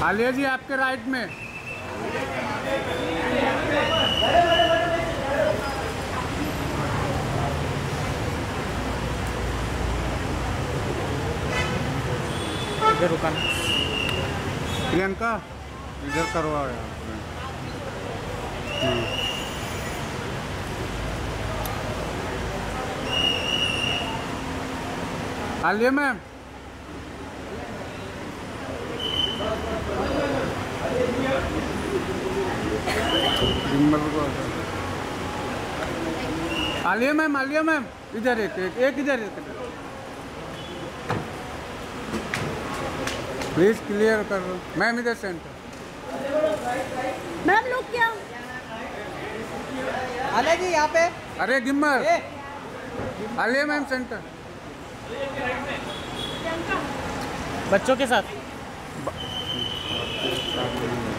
आलिया जी आपके राइट में। इधर रुका ना। प्रियंका इधर करवा यार। आलिया मैम आलिया मैम इधर एक इधर प्लीज क्लियर कर दो मैम। इधर सेंटर मैम लोग क्या आलिया जी यहाँ पे। अरे गिम्मर आलिया मैम सेंटर बच्चों के साथ